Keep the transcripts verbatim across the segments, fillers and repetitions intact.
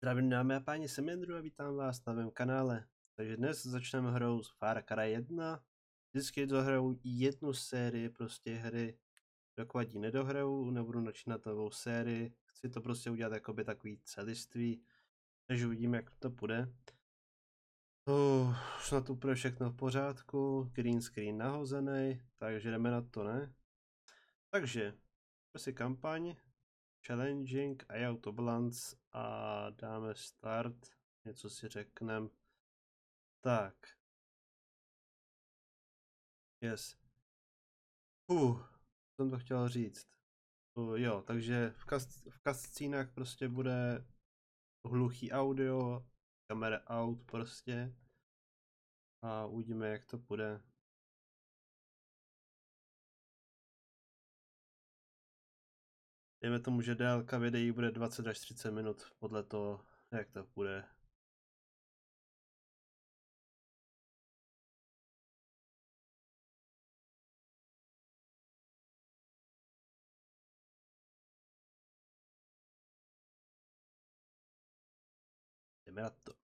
Zdravím dámy a páni, jsem Jindru a vítám vás na mém kanále. Takže dnes začneme hrou z Far Cry jedna. Vždycky dohraju jednu sérii prostě hry, dokud ji nedohraju, nebudu načínat novou sérii. Chci to prostě udělat jakoby takový celiství, takže uvidíme, jak to půjde. Uh, snad úplně všechno v pořádku, green screen nahozený, takže jdeme na to, ne? Takže, si kampaň. Challenging a autobalance a dáme start, něco si řekneme. Tak. Yes. Uh, jsem to chtěl říct. Uh, jo, takže v, kas, v kascínách prostě bude hluchý audio, kamera out prostě. A uvidíme, jak to půjde. Dejme tomu, že délka videí bude dvacet až třicet minut, podle toho, jak to půjde. Jdeme na to.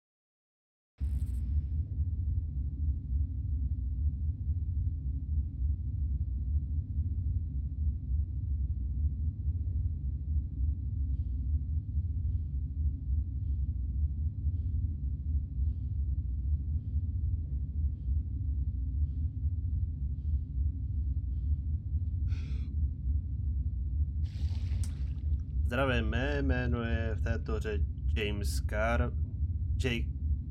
Zdravím, mé jméno je v této hře James Car... Jake...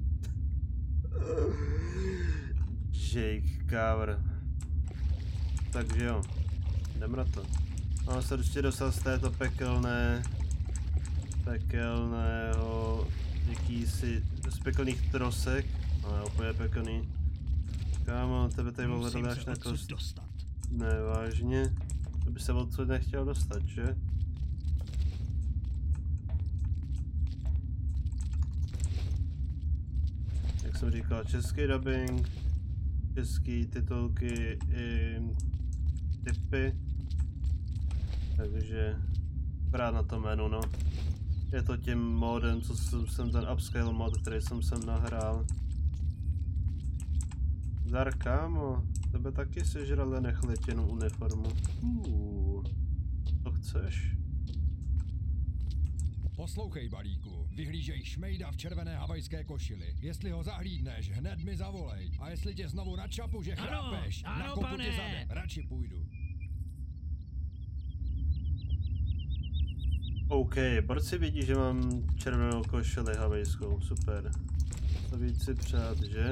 Jake Carver. Takže jo, jdeme na to. Mám se prostě dostat z této pekelné... Pekelného... Jakýsi... z pekelných trosek. Ale úplně pekelný. Kámo, tebe tady hledali až na kost. Ne, vážně. To by se odsud nechtěl dostat, že? Jak jsem říkal, český dubbing, český titulky i typy, takže právě na to jméno, no. Je to tím modem, co jsem, jsem ten upscale mod, který jsem sem nahrál. Zdar, kámo, tebe taky sežrali nechletěnou uniformu. Uh, to chceš? Poslouchej, balíku, vyhlížej šmejda v červené havajské košili. Jestli ho zahlídneš, hned mi zavolej. A jestli tě znovu načapu, že chrápeš, na kopu tě zadem, radši půjdu. OK, borci vidí, že mám červenou košili havajskou, super. To víc si přát, že?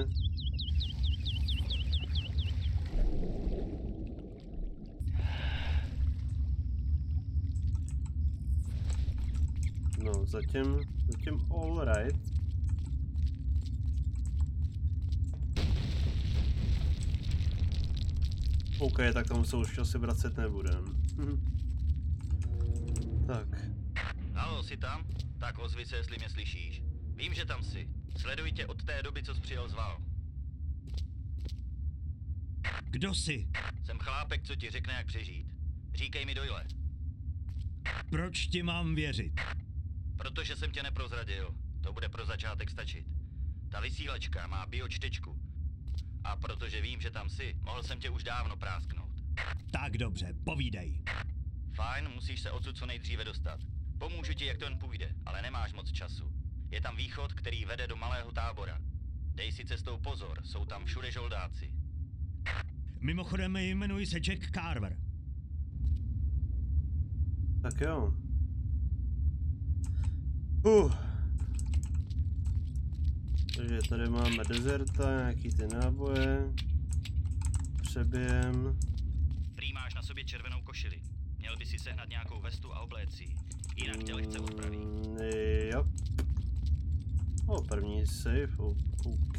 No, zatím, zatím all right. OK, tak tomu se už asi vracet nebudem. Tak. Haló, jsi tam? Tak ozvi se, jestli mě slyšíš. Vím, že tam jsi. Sleduj tě od té doby, co jsi přijel z Val. Kdo jsi? Jsem chlápek, co ti řekne, jak přežít. Říkej mi Doyle. Proč ti mám věřit? Protože jsem tě neprozradil. To bude pro začátek stačit. Ta vysílačka má biočtečku. A protože vím, že tam jsi, mohl jsem tě už dávno prásknout. Tak dobře, povídej. Fajn, musíš se odsud co nejdříve dostat. Pomůžu ti, jak to jen půjde, ale nemáš moc času. Je tam východ, který vede do malého tábora. Dej si cestou pozor, jsou tam všude žoldáci. Mimochodem jmenuji se Jack Carver. Tak jo. Uh. Takže tady máme dezerta, nějaký ty náboje. Přebijem. Prý máš na sobě červenou košili. Měl by si sehnat nějakou vestu a obléct ji. Jinak tě lehce odpraví. Mm, jo. O, první save, OK.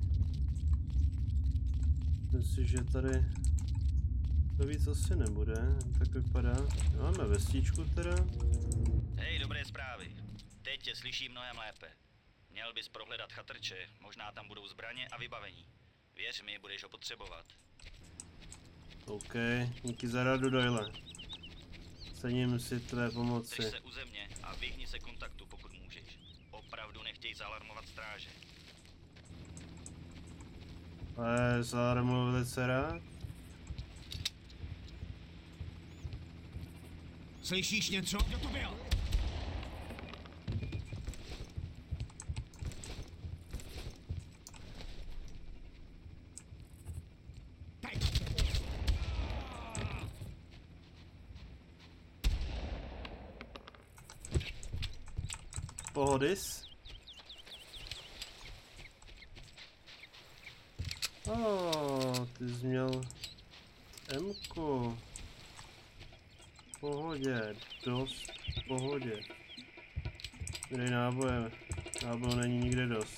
Myslím si, že tady to víc asi nebude, tak vypadá. Máme vestičku teda. Hej, dobré zprávy. Teď tě slyším mnohem lépe. Měl bys prohledat chatrče, možná tam budou zbraně a vybavení. Věř mi, budeš ho potřebovat. OK, díky za radu, Doyle. Cením si tvé pomoci. Drž se u země a vyhni se kontaktu, pokud můžeš. Opravdu chtějí zalarmovat stráže. Ale zalarmuju velice rád. Slyšíš něco? Kdo to byl? Pohodis. Oh, ty jsi měl Mku. V pohodě, dost v pohodě. Kde náboje? Nábojů není nikde dost.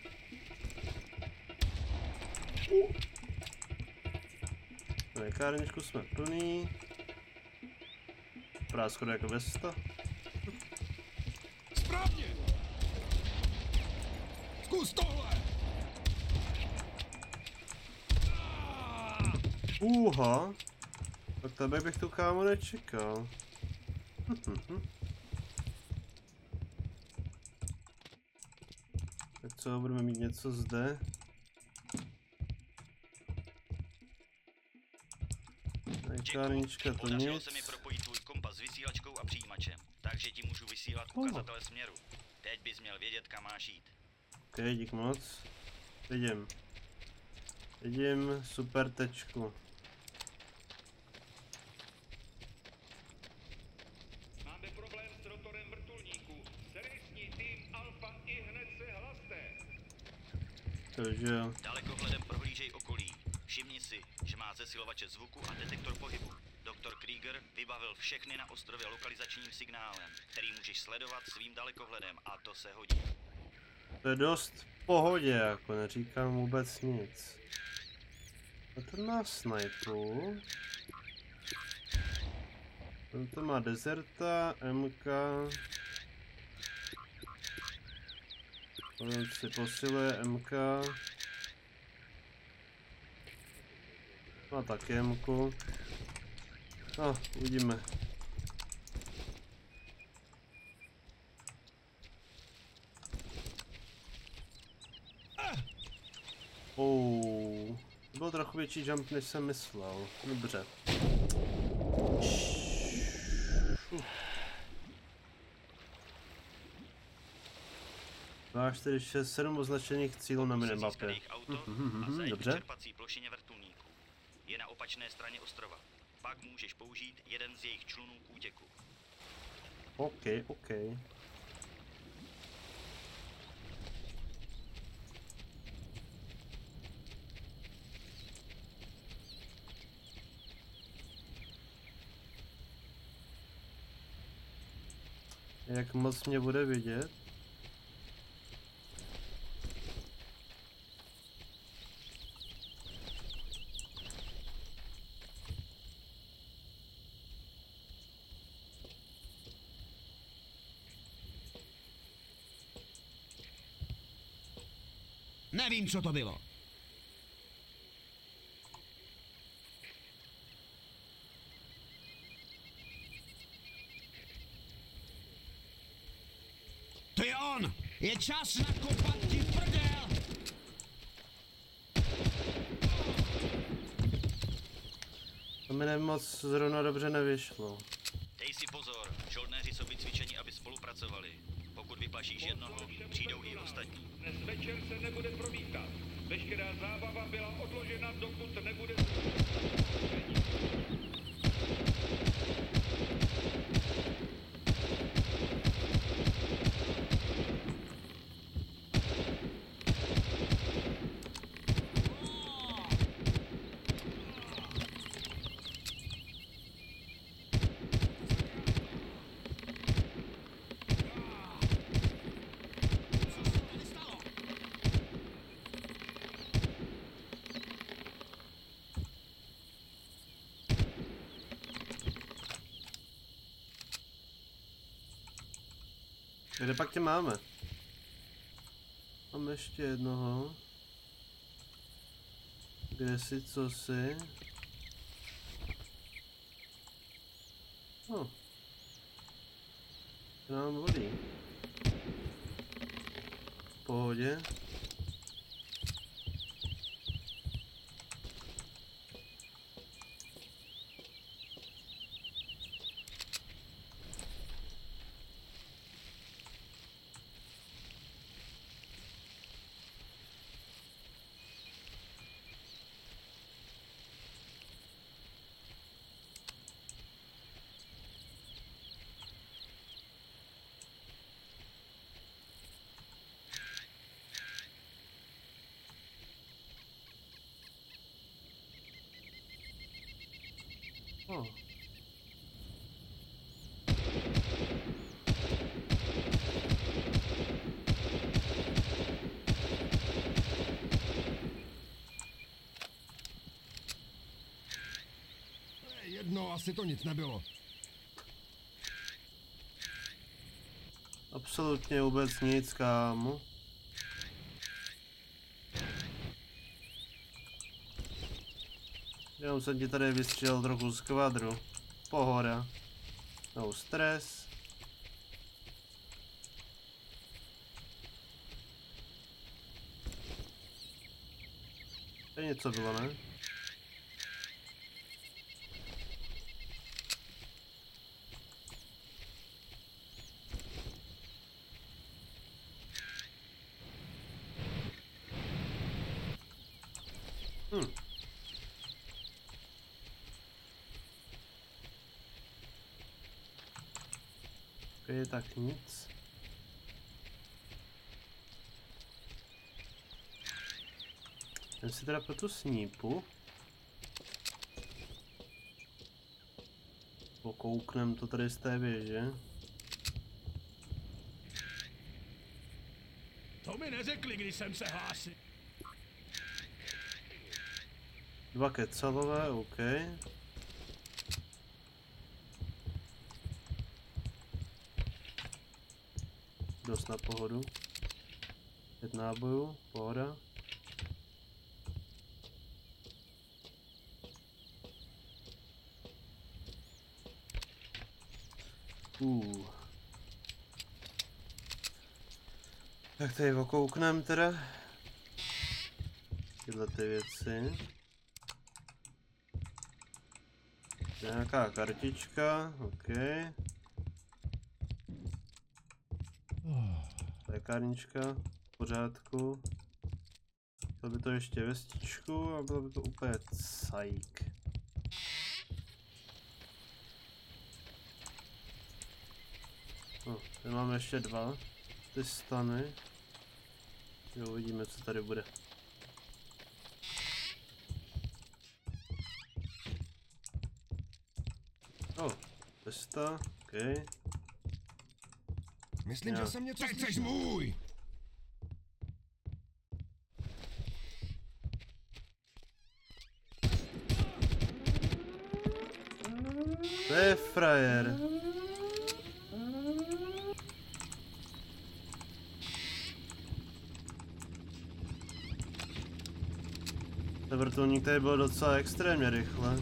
Lékárničku jsme plný. Práskoda jako vesta. Správně! Zkus tohle! Uha. Tak tebe bych tu kámo nečekal. Tak co, budeme mít něco zde? Lékárnička to Podařilo nic. se mi propojit tvůj kompas s vysílačkou a přijímačem, takže ti můžu vysílat ukazatele směru. Teď bys měl vědět, kam máš jít. Ok, dík moc. Vidím. Vidím super tečku. Máme problém s rotorem vrtulníku. Servisní tým Alfa i hned se hlaste. Takže jo. Dalekohledem prohlížej okolí. Všimni si, že má zesilovače zvuku a detektor pohybu. Doktor Krieger vybavil všechny na ostrově lokalizačním signálem, který můžeš sledovat svým dalekohledem a to se hodí. To je dost v pohodě, jako neříkám vůbec nic. A ten má snipu. Ten to má Deserta, M K. Ten si posiluje M K. Má taky M K. No, uvidíme. Oh, to byl trochu větší jump, než jsem myslel. Dobře. Máš tedy šest sedm označených cílů na minimapě. Získaných auto Mhm, a mhm, zajeď dobře. k čerpací plošině vrtulníků. Je na opačné straně ostrova. Pak můžeš použít jeden z jejich člunů k útěku. OK, OK. Jak moc mě bude vidět? Nevím, co to bylo. To je on! Je čas nakopat ti prdel! To mi nemoc zrovna dobře nevyšlo. Dej si pozor, žoldnéři jsou vycvičeni, aby spolupracovali. Pokud vyplašíš jednoho, přijdou i ostatní. Dnes večer se nebude promítat. Veškerá zábava byla odložena, dokud nebude... Kde pak tě máme? Mám ještě jednoho. Kde jsi, co jsi? Oh. To nám volí. pohodě. Oh. Jedno, asi to nic nebylo. Absolutně vůbec nic, kámo. Jenom jsem ti tady vystřelil trochu z kvadru. Pohoda. No stres. To něco bylo, ne? Hm. Okay, tak nic. Jdem si teda pro tu snípu. Pokouknem to tady z té věže. To mi neřekli, když jsem se hlásil. Dva kecalové, OK. Dost na pohodu. Pět nábojů, pohoda. Uh. Tak tady okouknem teda. Tyhle ty věci. Nějaká kartička, OK. Lékárnička, v pořádku. Chtěl by to ještě vestičku a bylo by to úplně cajk. No, tady máme ještě dva. Ty stany. Jo, uvidíme, co tady bude. Oh, testa, OK. Myslím, Jo. že jsem něco chceš můj! To je frajer. Ten vrtulník tady byl docela extrémně rychle.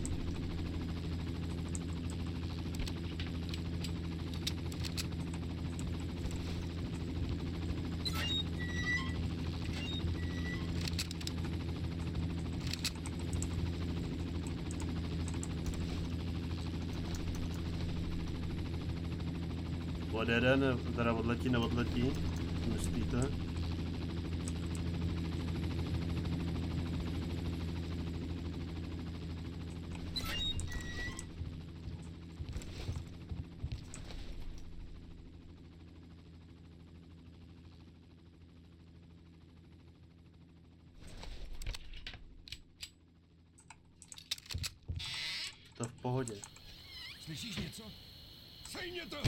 Odjede, ne, teda odletí, neodletí, myslíte? To v pohodě. Slyšíš něco? Sejmě to!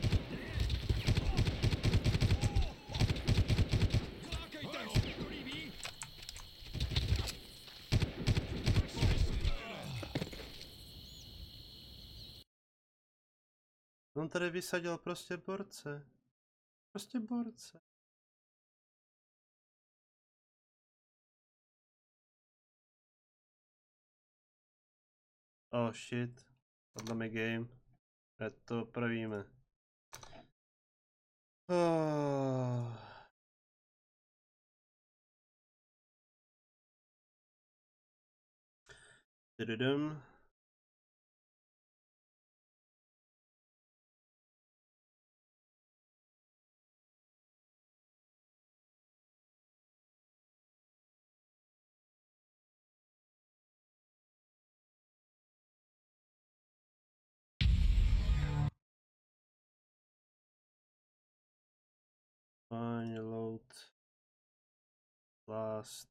Lákejte ho! To líbí? On tady vysadil prostě borce. Prostě borce. Oh shit. Tohle mi game. Ať to opravíme. Oh. Tydydym. Fine, load. Last.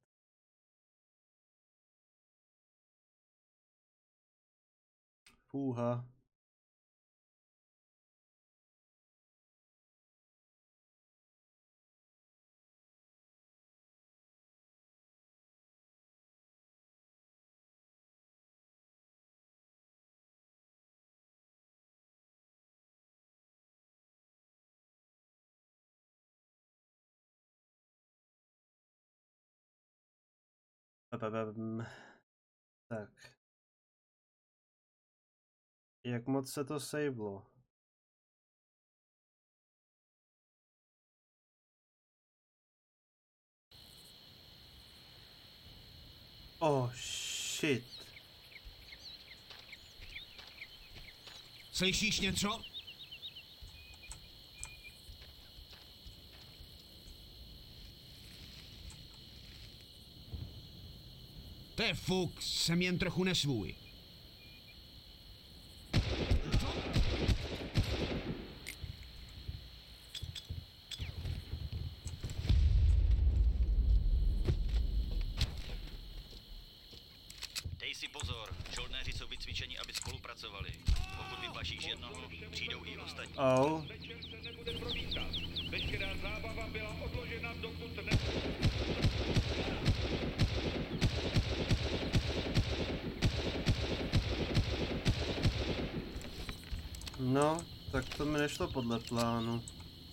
Fůha. Bababam. Tak. Jak moc se to savelo? Oh shit. Slyšíš něco? To je fuk, jsem jen trochu nesvůj. Dej si pozor, žoldnéři jsou vycvičeni, aby spolupracovali. Pokud vyplašíš jednoho, přijdou i ostatní. Oh. Večer se nebude promítat. Veškerá zábava byla odložena, dokud ne... No, tak to mi nešlo podle plánu.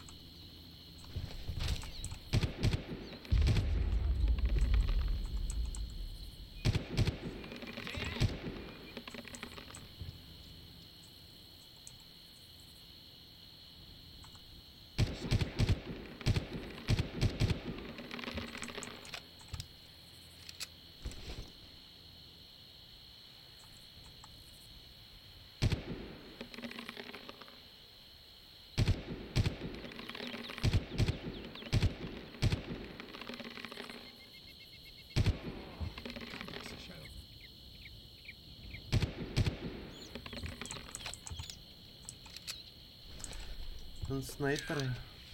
Ten sniper.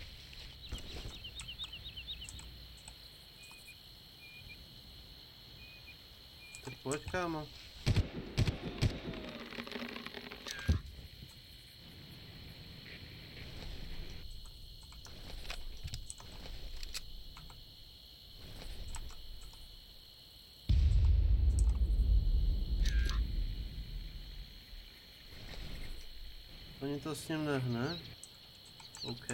Tak pojď, kámo. Ani to s ním nehne? OK.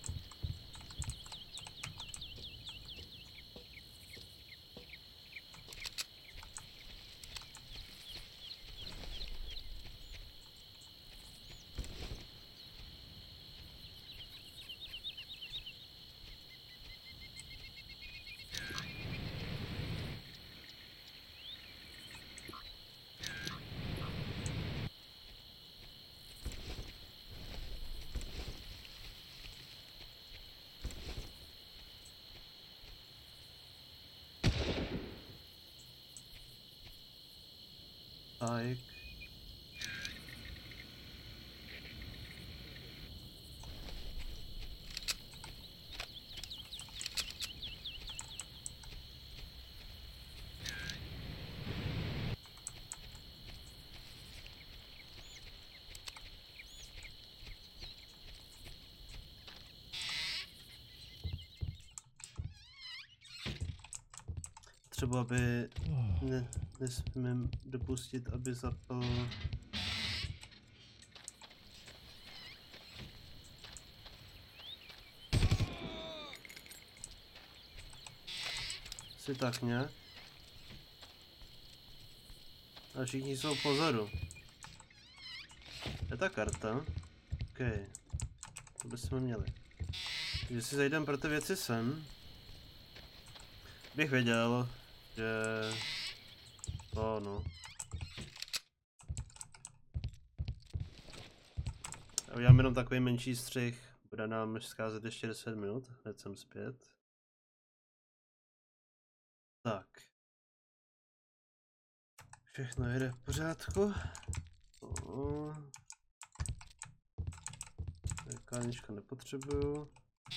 Tak. Třeba by ne, nesmím dopustit, aby zapl si tak nějak. A všichni jsou pozoru. Je ta karta? OK. To bychom měli. Když si zajdem pro ty věci sem, bych věděl, že... To no. A udělám jenom takový menší střih. Bude nám scházet ještě deset minut. Hned jsem zpět. Tak. Všechno jede v pořádku. No. Klánička nepotřebuju.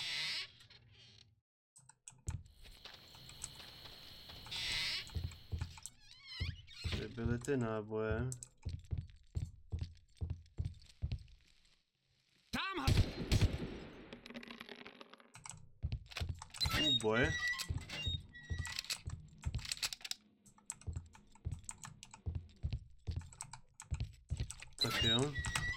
Tady byly ty náboje. Tam! Úboj. Tak jo.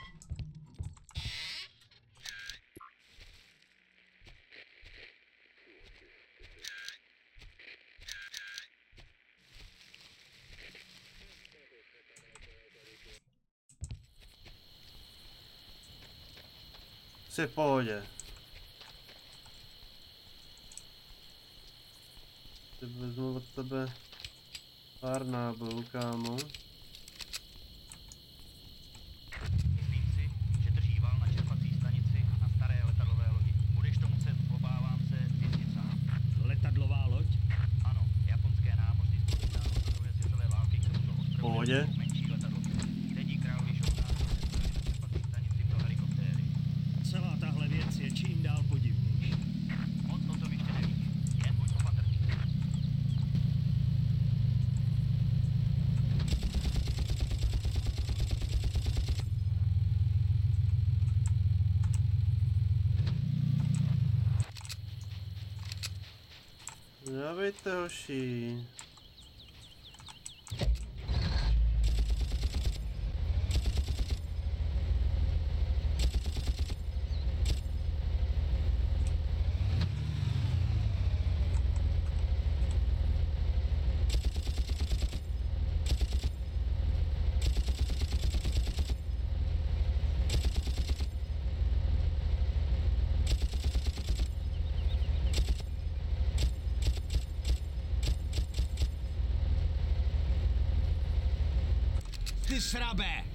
Jsi v pohodě. Teď vezmu od tebe pár nábojů, kámo. Myslím si, že drží val na čerpací stanici na staré letadlové lodi. Budeš to muset, obávám se, zjistit sám. Letadlová loď? Ano, japonské námořnictvo vytáhlo za druhé světové války k tomuto ostrovu Pohodě. menší letadlo. Teď královi Shounáři přesunuli na čerpací stanici pro helikoptéry. Celá tahle věc je čím dál podivnější. Moc o tom ještě nevíš, jen buď opatrný. Dávejte, hoši. Ty srabe!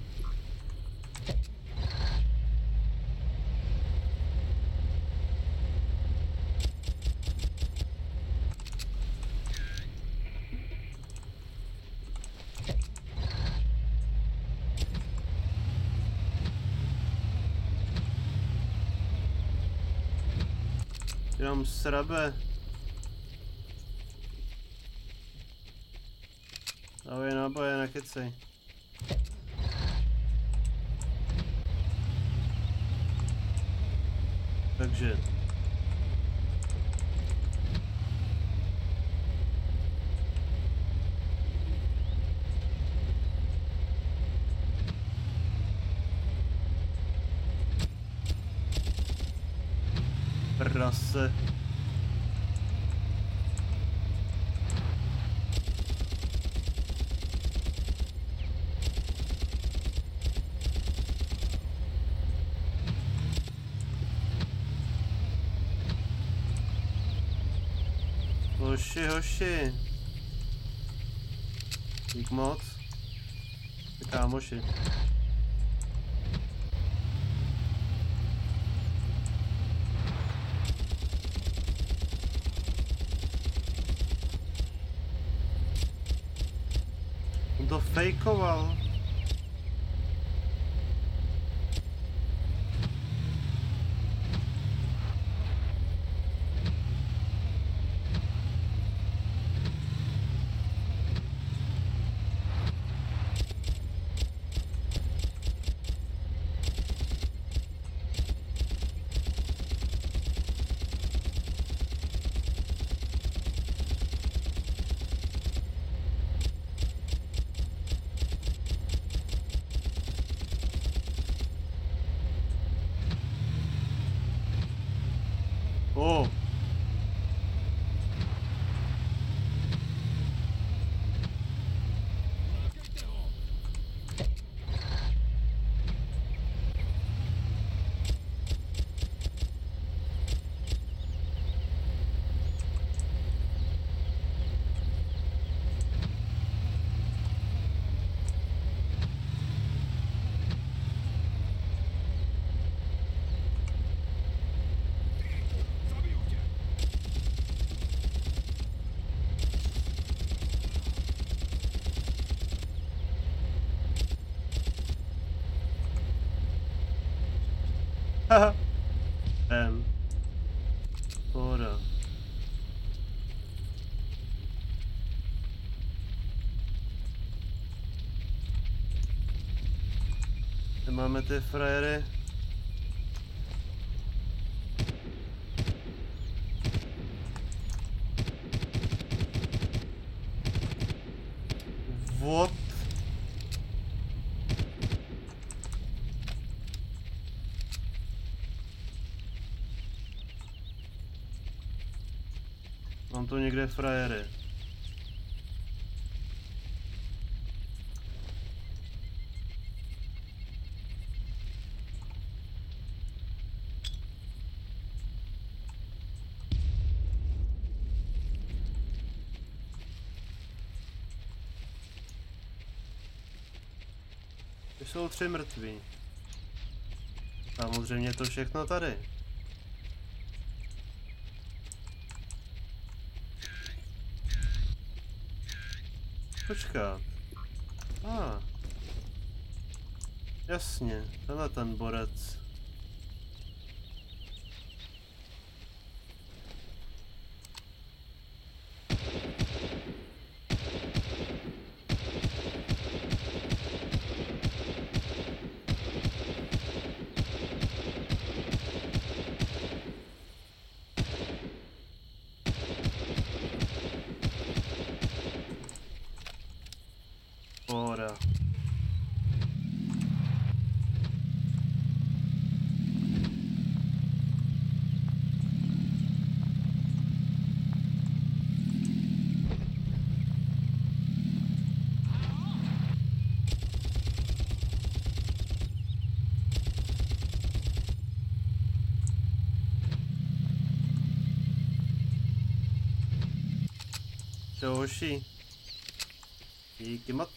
Jenom srabe. Dávej náboje, nekecej. Takže. Prase. Hoši, hoši. Dík moc. Ty kámoši. On to fejkoval. Oh. Haha. Jdem. Pohoda. Kde máme ty frajery? What? Mám tu někde frajery. Ty jsou tři mrtví. Samozřejmě to všechno tady. Počkat. A. Ah. Jasně, tenhle ten borec. Pohoda. Čau hoši. Díky moc.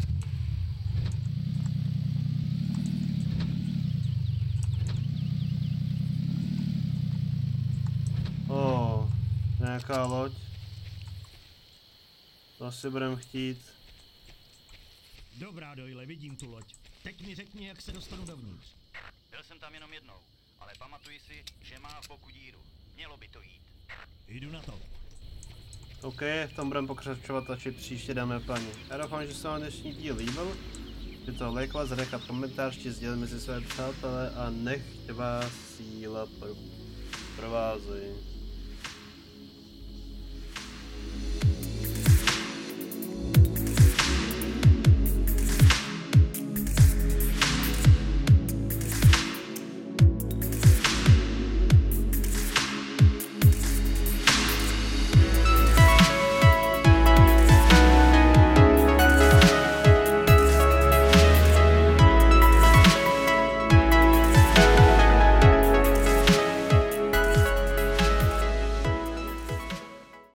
O, nějaká loď. To asi budeme chtít. Dobrá, Doyle, vidím tu loď. Teď mi řekni, jak se dostanu dovnitř. Byl jsem tam jenom jednou, ale pamatuji si, že má v boku díru. Mělo by to jít. Jdu na to. OK, v tom budeme pokračovat až příště, dáme paní. Já doufám, že se vám dnešní díl líbil. Je to lajkovat, zanechat komentář, či sdělit mezi své přátelé a nech vás síla pro, provází.